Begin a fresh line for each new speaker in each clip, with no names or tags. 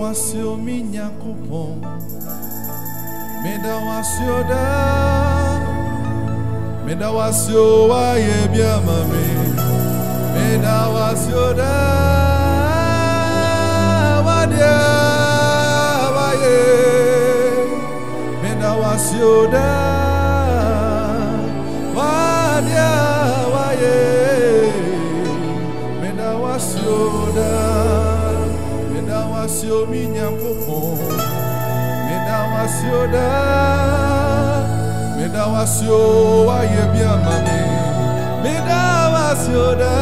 wasio minha kupon. Meda wasio da. Meda wasio wa yebia mami. Meda wasio da. Wadia waye. Meda wasio da. Wadia waye. Meda wasio da. Meda wasio minha kupon. Meda wasio da. Meda wasio wa yebia mami. Meda wasio da.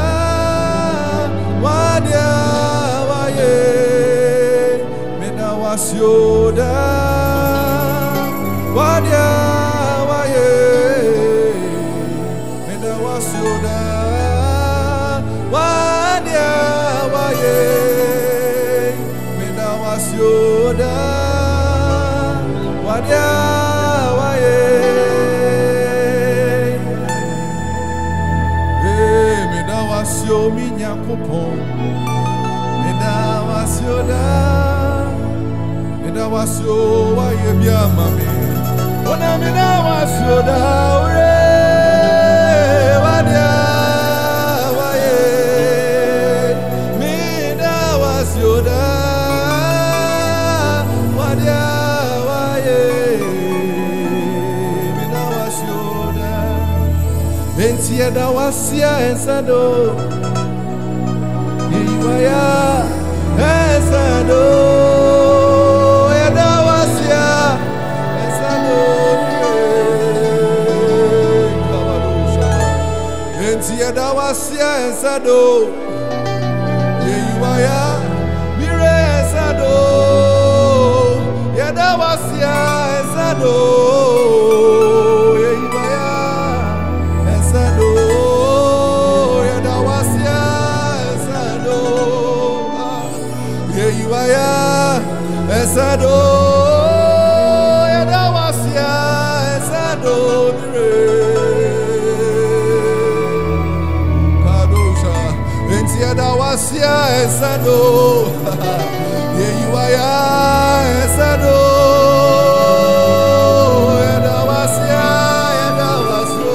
Wadia waye. Meda wasio da. Wadia waye. Meda wasio da. Wadia waye. Meda wasio da. Wadia waye. Meda wasio minha kupon. Meda wasio da. Meda wasio waye bia mami. Ona meda wasio da. Ore wadia waye. Meda wasio da. Wadia waye. Meda wasio da. Bentia da wasia ensado. Iwaya ensado. Eda wasia ensado. Kabarusha. Bentia da wasia ensado. Iwaya mire ensado. Eda wasia ensado. Esado, eda wasia, esado mire. Kadosha, enti eda wasia, esado. Yeyiwaya, esado. Eda wasia, eda waso.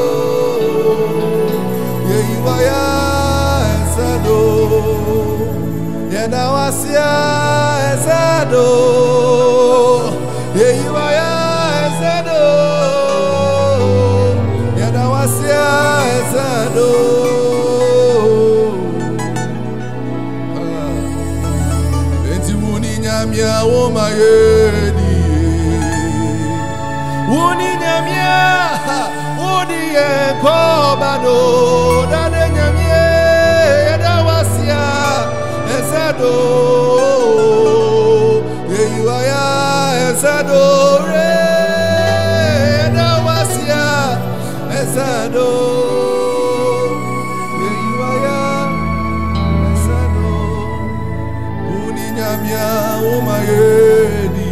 Yeyiwaya, esado. Eda wasia, esado. Yeyiwaya esado. Yada wasia esado. Enti wuni nyamia wo mayedi. Wuni nyamia wuni ekobado. Dade nyamia yada wasia esado. Yeyiwaya esado re eda wasia esado. Yeyiwaya esado. Uninyamia umayedi.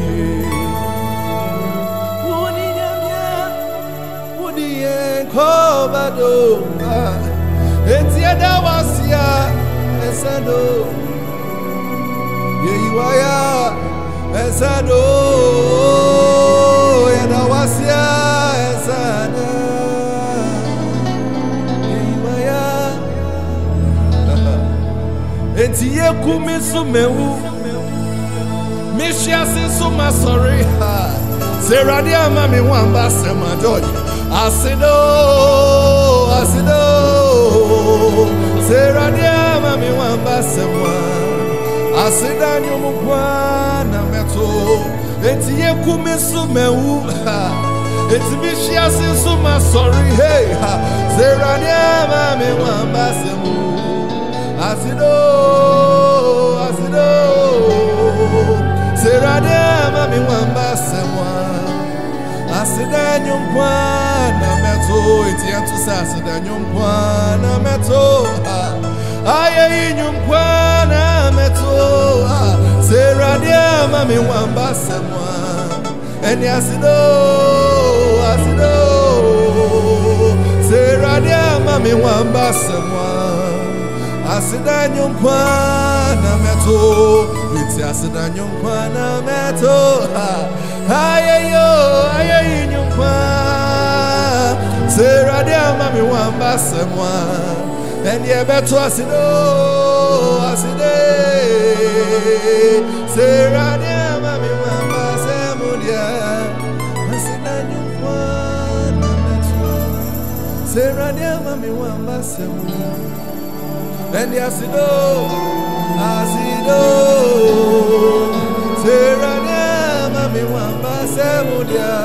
Uninyamia uniye kobado. Eti eda wasia esado. Yeyiwaya esado. Yada wasia esado. Yeyiwaya. Enti yekumi sumewu. Mishia suma sorry. Seradi amami wamba sema George. Asido. Seradi amami wamba sema. Asida nyumukwana meto. Eti yekumi sumewu. Eti mishia suma sorry. Hey. Seradi amami wamba sema. Asido. Serade mami wamba semwa. Asida nyumpwana meto. Eti antu sa asida nyumpwana meto. Aye nyumpwana meto. Serade mami wamba semwa. Eni asido. Serade mami wamba semwa. Asida nyumpwana na meto. It's asida nyunkwa na meto. Ayeyo, ayeyi nyunkwa. Serade amami wamba semwa. And ye beto asido, aside. Serade amami wamba semudia. Asida nyunkwa na meto. Serade amami wamba semwa. And ye asido, asido. Serade amami wamba semudia.